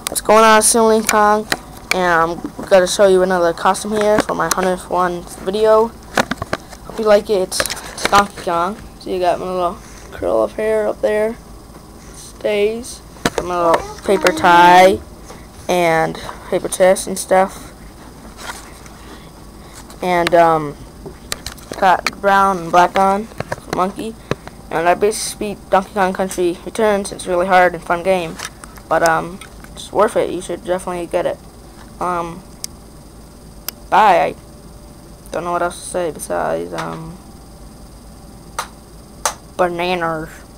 What's going on, Ceiling Kong? And I'm gonna show you another costume here for my 101 video. Hope you like it. It's Donkey Kong. So you got my little curl of hair up there. Stays. Got my little paper tie and paper chest and stuff. And got brown and black on for Monkey. And I basically beat Donkey Kong Country Returns. It's a really hard and fun game, but it's worth it. You should definitely get it. Bye. I don't know what else to say besides bananas.